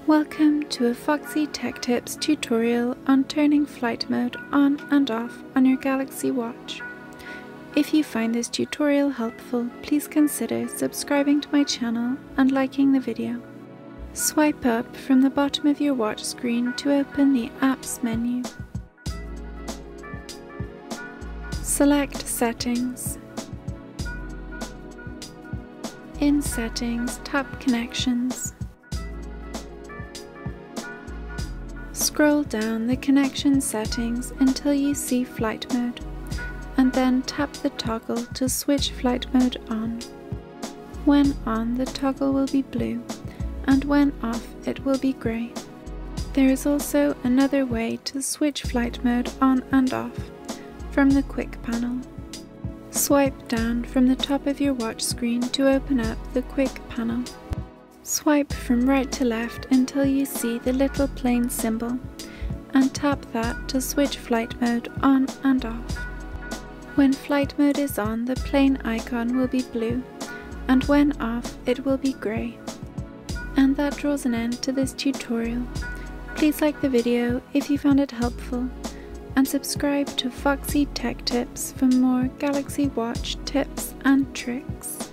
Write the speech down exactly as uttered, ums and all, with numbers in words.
Welcome to a Foxy Tech Tips tutorial on turning flight mode on and off on your Galaxy Watch. If you find this tutorial helpful, please consider subscribing to my channel and liking the video. Swipe up from the bottom of your watch screen to open the Apps menu. Select Settings. In Settings, tap Connections. Scroll down the connection settings until you see flight mode, and then tap the toggle to switch flight mode on. When on, the toggle will be blue, and when off, it will be grey. There is also another way to switch flight mode on and off, from the Quick panel. Swipe down from the top of your watch screen to open up the Quick panel. Swipe from right to left until you see the little plane symbol, and tap that to switch flight mode on and off. When flight mode is on, the plane icon will be blue, and when off, it will be grey. And that draws an end to this tutorial. Please like the video if you found it helpful, and subscribe to Foxy Tech Tips for more Galaxy Watch tips and tricks.